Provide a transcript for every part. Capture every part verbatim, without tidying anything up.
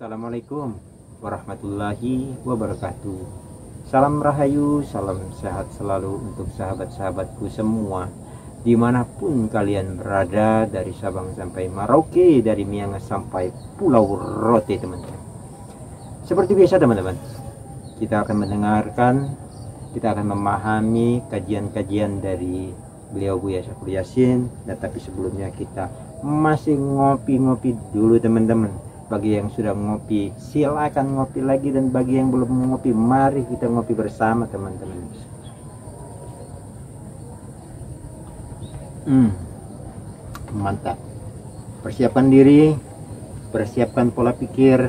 Assalamualaikum warahmatullahi wabarakatuh. Salam rahayu, salam sehat selalu untuk sahabat-sahabatku semua, dimanapun kalian berada, dari Sabang sampai Merauke, dari Miangas sampai Pulau Rote, teman-teman. Seperti biasa teman-teman, kita akan mendengarkan, kita akan memahami kajian-kajian dari beliau Buya Syaiful Yasin. Dan tapi sebelumnya kita masih ngopi-ngopi dulu teman-teman. Bagi yang sudah ngopi, silakan ngopi lagi, dan bagi yang belum ngopi, mari kita ngopi bersama teman-teman. Hmm, mantap. Persiapkan diri, persiapkan pola pikir.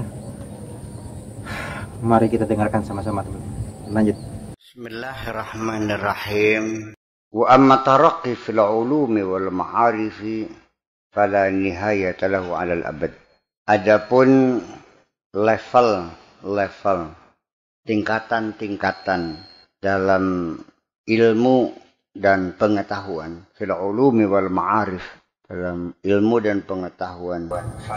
Mari kita dengarkan sama-sama teman-teman. Lanjut. Bismillahirrahmanirrahim. Wa amma taraqi fil ulumi wal ma'arifi fala nihayata lahu 'alal abad. Adapun level-level, tingkatan-tingkatan dalam ilmu dan pengetahuan, fil ulumi wal ma'arif, dalam ilmu dan pengetahuan,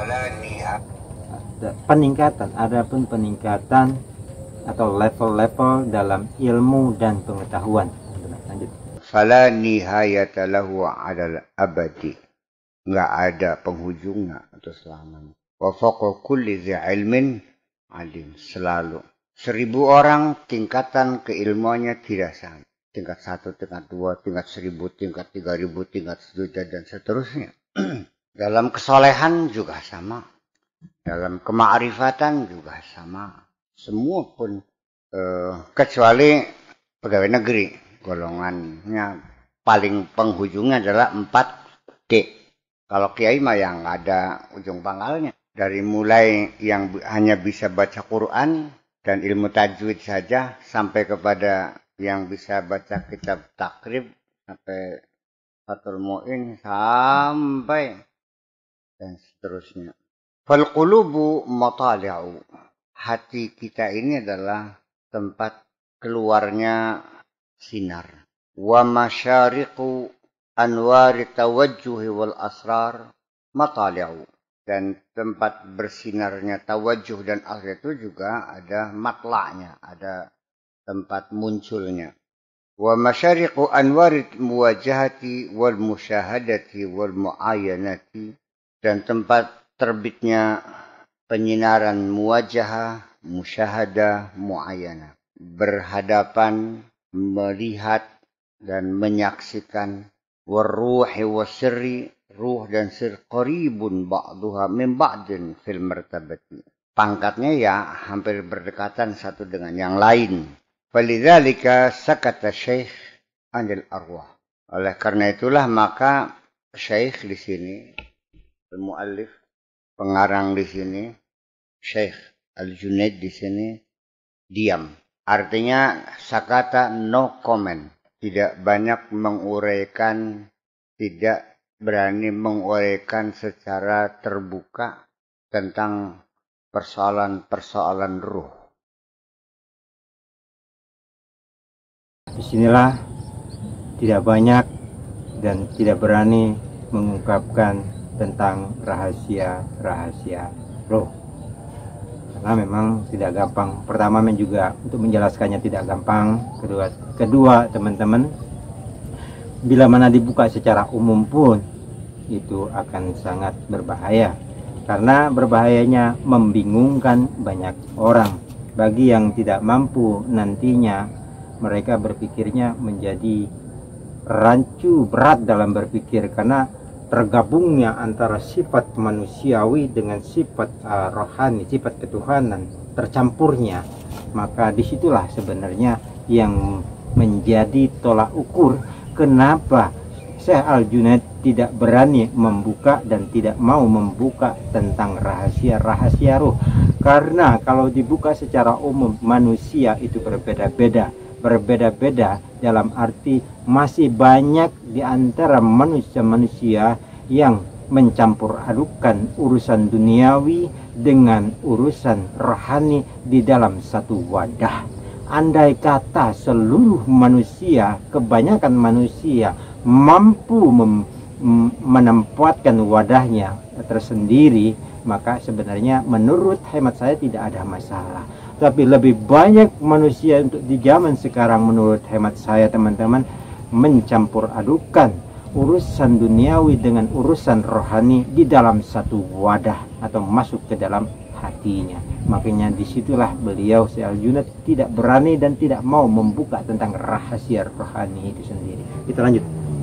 peningkatan, adapun peningkatan atau level-level dalam ilmu dan pengetahuan. Lanjut. Fala nihayata lahu 'alal abadi, nggak ada penghujungnya atau selamanya. Wa fawqa kulli dzi ilmin alim, selalu seribu orang tingkatan keilmuannya tidak sama. Tingkat satu, tingkat dua, tingkat seribu, tingkat tiga ribu, tingkat sejuta, dan seterusnya. Dalam kesolehan juga sama. Dalam kemaarifatan juga sama. Semua pun eh, kecuali pegawai negeri, golongannya paling penghujungnya adalah empat D. Kalau kiai mah yang nggak ada ujung pangkalnya. Dari mulai yang hanya bisa baca Quran dan ilmu tajwid saja, sampai kepada yang bisa baca kitab takrib, sampai Fathul Mu'in, sampai dan seterusnya. Fal qulubu matali'u, hati kita ini adalah tempat keluarnya sinar. Wa masyariqu anwari tawajjuhi wal asrar matali'u, dan tempat bersinarnya tawajjuh dan asrar itu juga ada matla'nya, ada tempat munculnya. Wa masyariqu anwari muwajahati wal musyahadati wal muayyanati, dan tempat terbitnya penyinaran muwajahah, musyahadah, muayyanah, berhadapan, melihat dan menyaksikan. Waruhi wasirri, ruh dan sir, qaribun ba'duha min ba'din fil martabati, pangkatnya ya hampir berdekatan satu dengan yang lain. Falidzalika sakata syekh anil arwah, oleh karena itulah maka syekh di sini, al-muallif, pengarang di sini, Syekh Al-Junaid di sini diam. Artinya sakata, no comment, tidak banyak menguraikan, tidak berani menguraikan secara terbuka tentang persoalan-persoalan ruh. Disinilah tidak banyak dan tidak berani mengungkapkan tentang rahasia-rahasia ruh, karena memang tidak gampang. Pertama juga untuk menjelaskannya tidak gampang. Kedua, kedua teman-teman, bila mana dibuka secara umum pun itu akan sangat berbahaya, karena berbahayanya membingungkan banyak orang. Bagi yang tidak mampu, nantinya mereka berpikirnya menjadi rancu, berat dalam berpikir, karena tergabungnya antara sifat manusiawi dengan sifat uh, rohani, sifat ketuhanan, tercampurnya. Maka disitulah sebenarnya yang menjadi tolak ukur kenapa Syekh Al-Junaid tidak berani membuka dan tidak mau membuka tentang rahasia-rahasia ruh. Karena kalau dibuka secara umum, manusia itu berbeda-beda. Berbeda-beda dalam arti masih banyak di antara manusia-manusia yang mencampur adukan urusan duniawi dengan urusan rohani di dalam satu wadah. Andai kata seluruh manusia, kebanyakan manusia mampu menempatkan wadahnya tersendiri maka sebenarnya menurut hemat saya tidak ada masalah. Tapi lebih banyak manusia untuk di zaman sekarang menurut hemat saya teman-teman mencampur adukan urusan duniawi dengan urusan rohani di dalam satu wadah atau masuk ke dalam hatinya. Makanya disitulah beliau Syekh Al-Junaid tidak berani dan tidak mau membuka tentang rahasia rohani itu sendiri. Kita lanjut.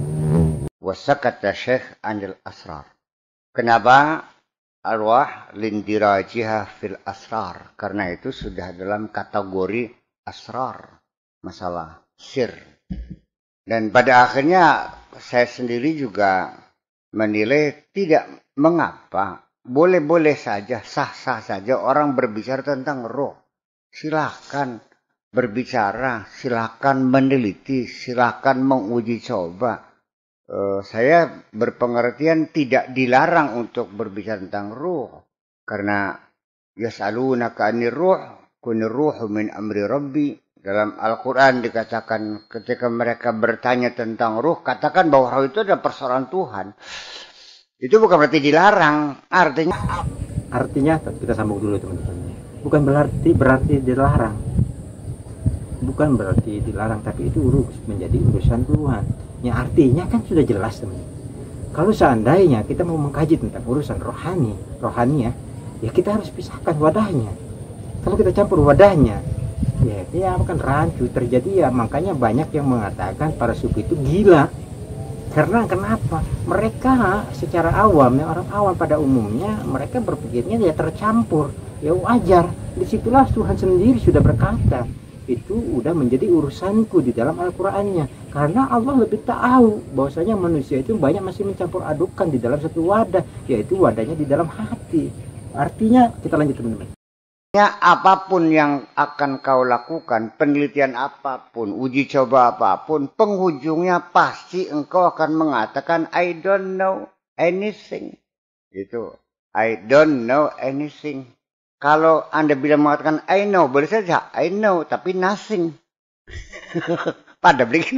Wasakata Syekh anil asrar. Kenapa? Arwah lindirajiha fil asrar. Karena itu sudah dalam kategori asrar. Masalah sir. Dan pada akhirnya saya sendiri juga menilai tidak mengapa. Boleh-boleh saja, sah-sah saja orang berbicara tentang roh. Silakan berbicara, silakan meneliti, silakan menguji coba. Uh, saya berpengertian tidak dilarang untuk berbicara tentang ruh, karena yas'alunaka 'anir ruh kunir ruhu min amri rabbi. Dalam Al-Quran dikatakan ketika mereka bertanya tentang ruh, katakan bahwa ruh itu adalah persoalan Tuhan. Itu bukan berarti dilarang, artinya artinya kita sambung dulu teman-teman, bukan berarti berarti dilarang, bukan berarti dilarang, tapi itu urus menjadi urusan Tuhan. Ya artinya kan sudah jelas teman. Kalau seandainya kita mau mengkaji tentang urusan rohani, rohani ya, ya kita harus pisahkan wadahnya. Kalau kita campur wadahnya, ya dia akan rancu terjadi ya. Makanya banyak yang mengatakan para sufi itu gila. Karena kenapa? Mereka secara awam, ya orang awam pada umumnya mereka berpikirnya ya tercampur, ya wajar. Disitulah Tuhan sendiri sudah berkata, itu udah menjadi urusanku di dalam Al-Qur'annya. Karena Allah lebih tahu bahwasanya manusia itu banyak masih mencampur adukan di dalam satu wadah, yaitu wadahnya di dalam hati. Artinya kita lanjut teman-teman. Apapun yang akan kau lakukan, penelitian apapun, uji coba apapun, penghujungnya pasti engkau akan mengatakan I don't know anything. Itu I don't know anything. Kalau Anda bila mengatakan I know, boleh saja I know, tapi nothing. Pada begini.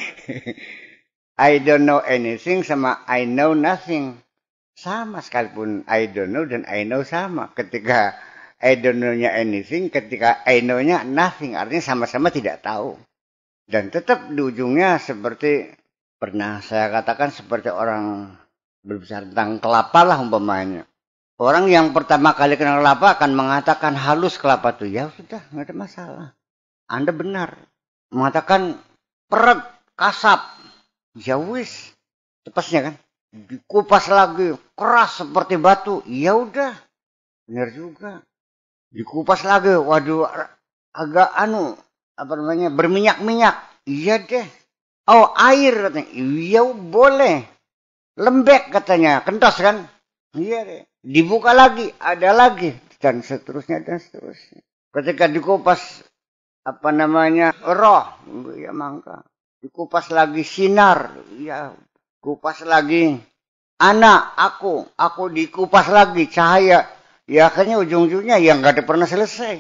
I don't know anything sama I know nothing. Sama sekalipun I don't know dan I know sama. Ketika I don't know-nya anything, ketika I know-nya nothing. Artinya sama-sama tidak tahu. Dan tetap di ujungnya seperti pernah saya katakan seperti orang berbicara tentang kelapa lah umpamanya. Orang yang pertama kali kenal kelapa akan mengatakan halus kelapa itu. Ya sudah, nggak ada masalah. Anda benar. Mengatakan peret, kasap. Ya wis. Cepasnya kan. Dikupas lagi. Keras seperti batu. Ya udah. Benar juga. Dikupas lagi. Waduh. Agak anu. Apa namanya. Berminyak-minyak. Iya deh. Oh air katanya. Iya boleh. Lembek katanya. Kentos kan. Iya deh. Dibuka lagi, ada lagi, dan seterusnya dan seterusnya. Ketika dikupas apa namanya roh, ya mangka. Dikupas lagi sinar, ya. Kupas lagi anak, aku, aku dikupas lagi cahaya. Ya akhirnya ujung-ujungnya yang nggak ada pernah selesai.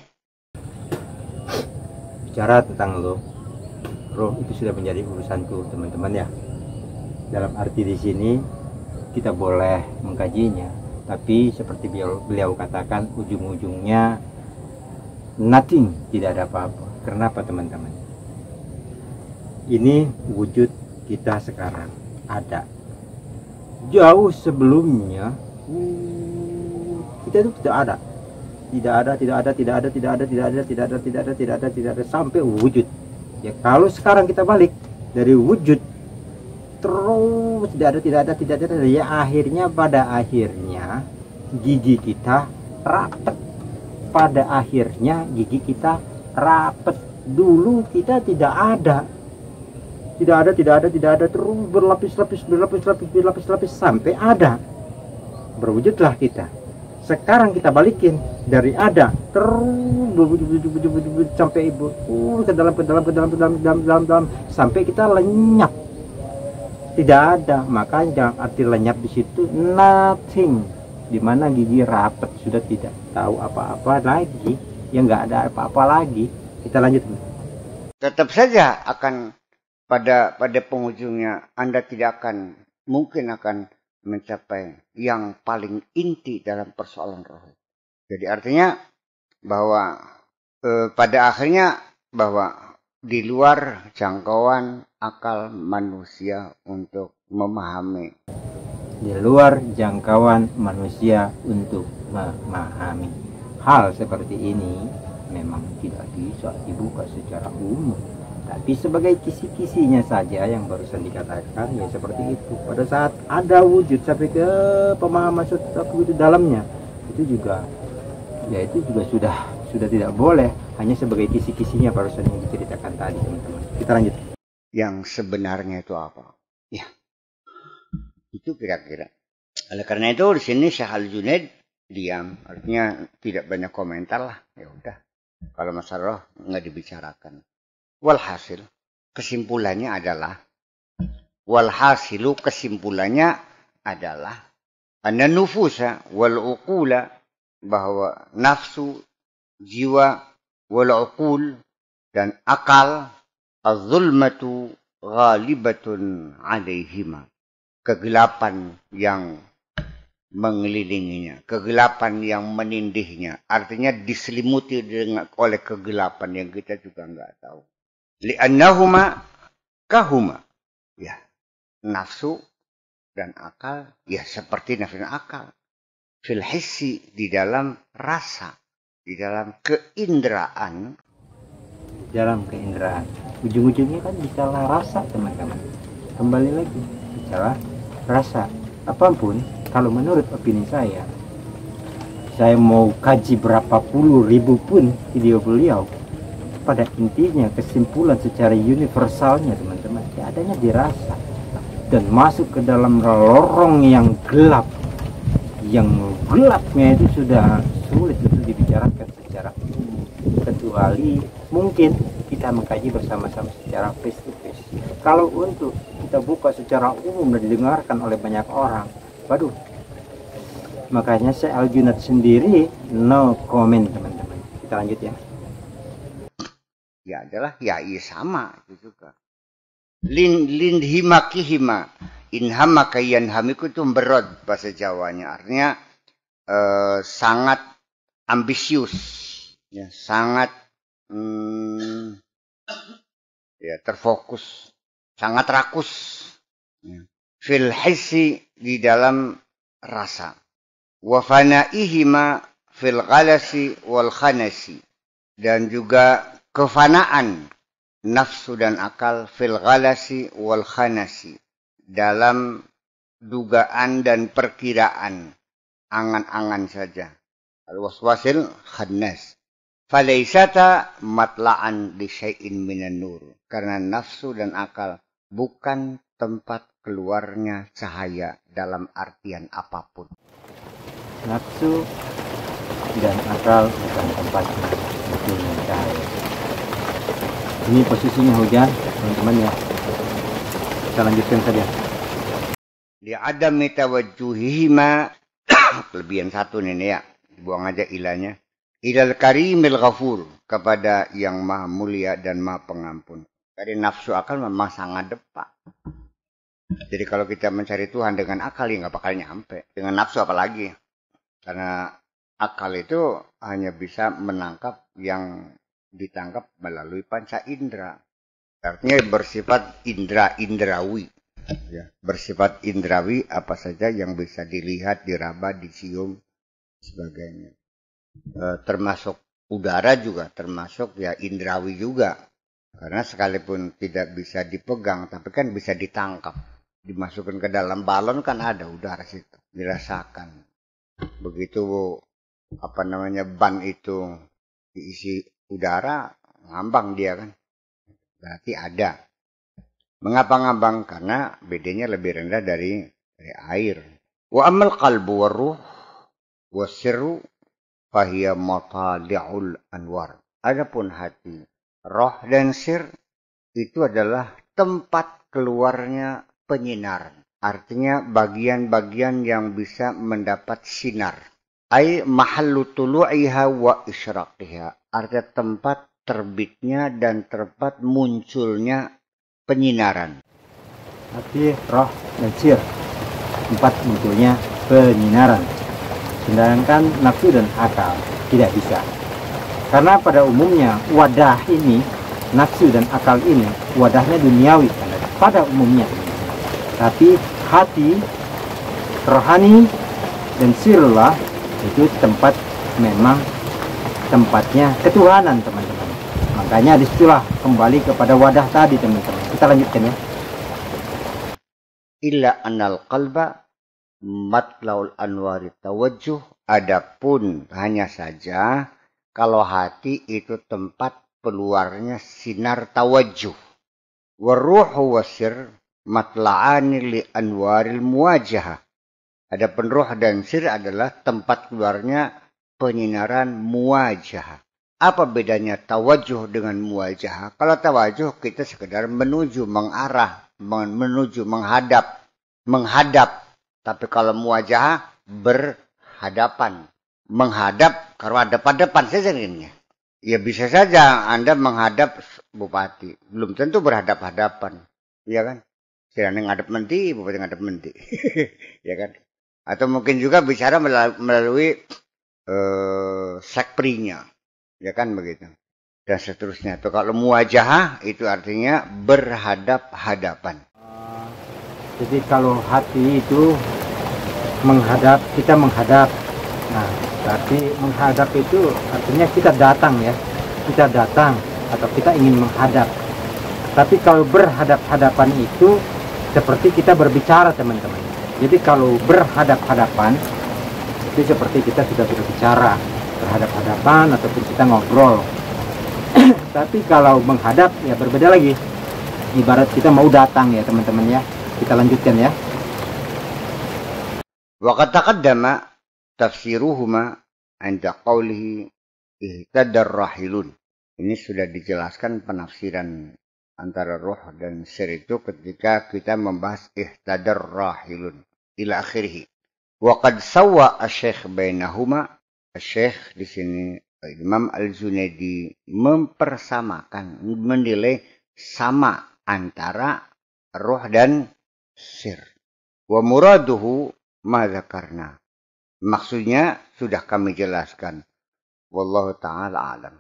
Bicara tentang roh, roh itu sudah menjadi urusanku teman-teman ya. Dalam arti di sini kita boleh mengkajinya. Tapi seperti beliau, beliau katakan ujung-ujungnya nothing, tidak ada apa-apa. Kenapa teman-teman? Ini wujud kita sekarang ada. Jauh sebelumnya kita itu tidak ada. Tidak ada, tidak ada, tidak ada, tidak ada, tidak ada, tidak ada, tidak ada, tidak ada, tidak ada sampai wujud. Ya kalau sekarang kita balik dari wujud terus tidak ada, tidak ada, tidak ada, ya akhirnya pada akhirnya gigi kita rapet. Pada akhirnya gigi kita rapet. Dulu kita tidak ada, tidak ada, tidak ada, tidak ada, terus berlapis-lapis, berlapis-lapis, berlapis-lapis sampai ada. Berwujudlah kita. Sekarang kita balikin dari ada terus sampai ibu uh, ke dalam, ke dalam, ke dalam, ke dalam, ke dalam, ke dalam, dalam, sampai kita lenyap. Tidak ada, makanya arti lenyap di situ nothing, dimana gigi rapet sudah tidak tahu apa-apa lagi, ya nggak ada apa-apa lagi. Kita lanjut. Tetap saja akan pada pada penghujungnya Anda tidak akan mungkin akan mencapai yang paling inti dalam persoalan roh. Jadi artinya bahwa eh, pada akhirnya bahwa di luar jangkauan akal manusia untuk memahami. Di luar jangkauan manusia untuk memahami. Hal seperti ini memang tidak bisa dibuka secara umum. Tapi sebagai kisi-kisinya saja yang barusan dikatakan ya seperti itu. Pada saat ada wujud sampai ke pemahaman sesuatu itu dalamnya, itu juga ya itu juga sudah sudah tidak boleh hanya sebagai kisi-kisinya barusan yang diceritakan tadi, teman-teman. Kita lanjut. Yang sebenarnya itu apa? Ya, itu kira-kira. Oleh karena itu di sini Syekh Al-Junaid diam, artinya tidak banyak komentar lah. Ya udah, kalau masalah roh nggak dibicarakan. Walhasil, kesimpulannya adalah walhasilu kesimpulannya adalah anna nufusa wal uqula, bahwa nafsu, jiwa, wal uqul dan akal, az-zulmatu ghalibatun alaihima, kegelapan yang mengelilinginya, kegelapan yang menindihnya, artinya diselimuti dengan oleh kegelapan yang kita juga nggak tahu. Li'annahuma kahuma, ya, nafsu dan akal ya seperti nafsu dan akal, fil hissi, di dalam rasa, di dalam keinderaan, Dalam keinderaan, ujung-ujungnya kan bicara rasa, teman-teman. Kembali lagi bicara rasa. Apapun, kalau menurut opini saya, saya mau kaji berapa puluh ribu pun video beliau, pada intinya kesimpulan secara universalnya, teman-teman, ya adanya dirasa dan masuk ke dalam lorong yang gelap. Yang gelapnya itu sudah sulit untuk dibicarakan secara umum, kecuali mungkin kita mengkaji bersama-sama secara face to face. Kalau untuk kita buka secara umum dan didengarkan oleh banyak orang, waduh, makanya saya Al-Junaid sendiri no comment, teman-teman. Kita lanjut ya. ya adalah ya iya sama itu juga. Lin lin himakihima inhama kayan hamiku itu berod bahasa Jawanya, artinya eh, sangat ambisius, ya, sangat hmm, ya terfokus, sangat rakus, ya. Fil hissi, di dalam rasa, wa fanaihima fil ghalasi wal khanasi, dan juga kefanaan nafsu dan akal fil ghalasi wal khanasi, dalam dugaan dan perkiraan, angan-angan saja. Al-waswasil khannas. Falaisata matla'an li syai'in minan nur. Karena nafsu dan akal bukan tempat keluarnya cahaya dalam artian apapun. Nafsu dan akal bukan tempatnya munculnya cahaya. Ini posisinya hujan, teman-teman ya. Kita lanjutkan saja. Di adami tawajjuhihima, kelebihan satu nih ya, buang aja ilahnya. Ilal karimil ghafur, kepada yang maha mulia dan maha pengampun. Dari nafsu akal memang sangat depak. Jadi kalau kita mencari Tuhan dengan akal ya nggak bakal nyampe. Dengan nafsu apalagi. Karena akal itu hanya bisa menangkap yang ditangkap melalui panca indera. Artinya bersifat indra, indrawi. Ya, bersifat indrawi apa saja yang bisa dilihat, diraba, dicium, sebagainya. E, termasuk udara juga, termasuk ya indrawi juga. Karena sekalipun tidak bisa dipegang, tapi kan bisa ditangkap. Dimasukkan ke dalam balon kan ada udara situ, dirasakan. Begitu apa namanya ban itu diisi udara, ngambang dia kan. Berarti ada. Mengapa ngambang? Karena bedanya lebih rendah dari, dari air. Wa amal qalbu wa ruh wa sirru fahiya matali'ul anwar. Adapun hati, roh dan sir itu adalah tempat keluarnya penyinaran. Artinya bagian-bagian yang bisa mendapat sinar. Ai mahallu tulu'iha wa isyraqiha. Artinya tempat terbitnya dan tempat munculnya penyinaran. Hati, roh, dan sir. tempat munculnya penyinaran. Sedangkan nafsu dan akal tidak bisa. Karena pada umumnya wadah ini, nafsu dan akal ini, wadahnya duniawi pada umumnya. Tapi hati, rohani, dan sirullah itu tempat, memang tempatnya ketuhanan, teman-teman. Makanya disitulah kembali kepada wadah tadi, teman-teman. Kita lanjutkan ya. Illa anal qalba matlaul anwari tawajjuh. Adapun hanya saja kalau hati itu tempat keluarnya sinar tawajjuh. Waruhu wasir matla'ani li anwaril muwajahah. Adapun ruh dan sir adalah tempat keluarnya penyinaran muwajahah. Apa bedanya tawajjuh dengan muwajahah? Kalau tawajjuh kita sekedar menuju, mengarah, menuju, menghadap, menghadap. Tapi kalau muwajahah berhadapan, menghadap karena hadap-hadapan saja ini. Ya bisa saja Anda menghadap bupati, belum tentu berhadap-hadapan, ya kan? Sedang ngadep menti, bupati ngadep menti, ya kan? Atau mungkin juga bicara melalui uh, sekprinya, ya kan begitu, dan seterusnya. Atau kalau muwajahah itu artinya berhadap-hadapan. Jadi kalau hati itu menghadap, kita menghadap. Nah, berarti menghadap itu artinya kita datang ya. Kita datang atau kita ingin menghadap. Tapi kalau berhadap-hadapan itu seperti kita berbicara, teman-teman. Jadi kalau berhadap-hadapan itu seperti kita sudah berbicara, berhadap-hadapan ataupun kita ngobrol. Tapi kalau menghadap ya berbeda lagi. Ibarat kita mau datang ya, teman-teman ya. Kita lanjutkan ya. Wa qad taqaddama tafsiruhuma 'inda qawlihi ihtadar rahilun. Ini sudah dijelaskan penafsiran antara ruh dan sir itu ketika kita membahas ihtadar rahilun ila akhirih. Wa qad sawwa asy-syekh bainahuma. Asy-syekh di sini Imam Al-Junaidi mempersamakan, menilai sama antara ruh dan sir. Wa muraduhu ma dzakarna. Maksudnya sudah kami jelaskan. Wallahu ta'ala alam.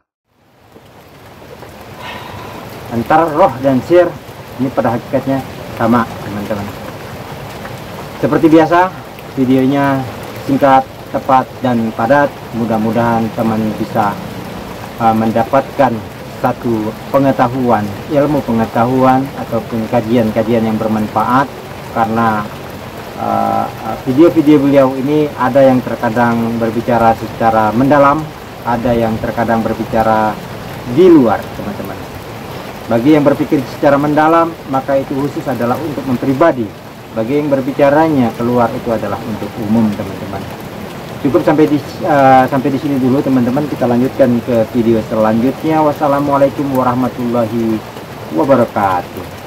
Antara roh dan sir ini pada hakikatnya sama, teman-teman. Seperti biasa, videonya singkat, tepat, dan padat. Mudah-mudahan teman bisa uh, mendapatkan satu pengetahuan, ilmu pengetahuan ataupun kajian-kajian yang bermanfaat. Karena video-video uh, beliau ini ada yang terkadang berbicara secara mendalam, ada yang terkadang berbicara di luar, teman-teman. Bagi yang berpikir secara mendalam, maka itu khusus adalah untuk mempribadi. Bagi yang berbicaranya keluar, itu adalah untuk umum, teman-teman. Cukup sampai di uh, sampai di sini dulu, teman-teman. Kita lanjutkan ke video selanjutnya. Wassalamualaikum warahmatullahi wabarakatuh.